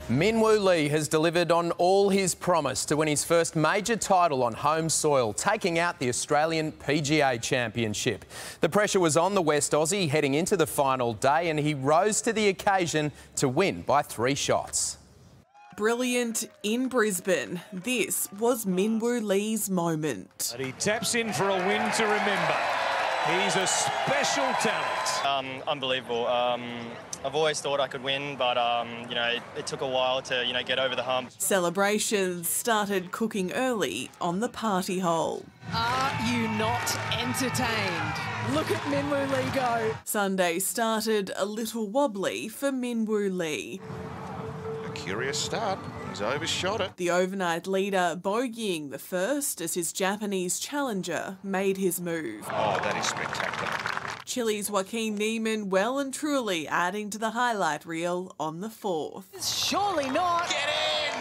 Minwoo Lee has delivered on all his promise to win his first major title on home soil, taking out the Australian PGA Championship. The pressure was on the West Aussie heading into the final day, and he rose to the occasion to win by 3 shots. Brilliant in Brisbane. This was Minwoo Lee's moment. But he taps in for a win to remember. He's a special talent. Unbelievable. I've always thought I could win, but you know, it took a while to get over the hump. Celebrations started cooking early on the party hole. Are you not entertained? Look at Minwoo Lee go. Sunday started a little wobbly for Minwoo Lee. A curious start. He's overshot it. The overnight leader bogeying the first as his Japanese challenger made his move. Oh, that is spectacular. Chile's Joaquin Niemann well and truly adding to the highlight reel on the 4th. Surely not. Get in!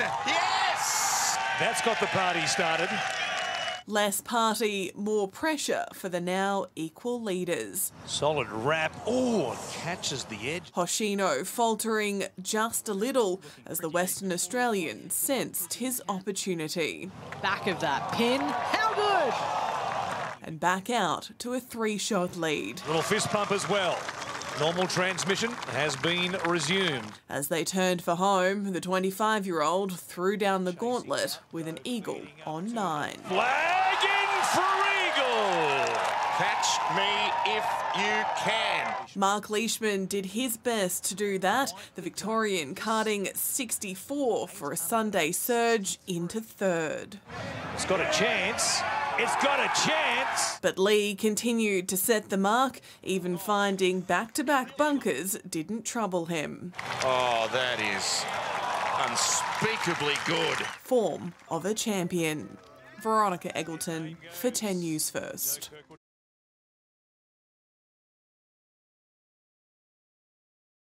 Yes! That's got the party started. Less party, more pressure for the now equal leaders. Solid wrap. Oh, catches the edge. Hoshino faltering just a little as the Western Australian sensed his opportunity. Back of that pin. How good? And back out to a 3-shot lead. Little fist pump as well. Normal transmission has been resumed. As they turned for home, the 25-year-old threw down the gauntlet with an eagle on 9. Flag in for eagle. Catch me if you can. Mark Leishman did his best to do that, the Victorian carding 64 for a Sunday surge into 3rd. It's got a chance. It's got a chance. But Lee continued to set the mark, even finding back-to-back bunkers didn't trouble him. Oh, that is unspeakably good. Form of a champion. Veronica Eggleton for 10 News First.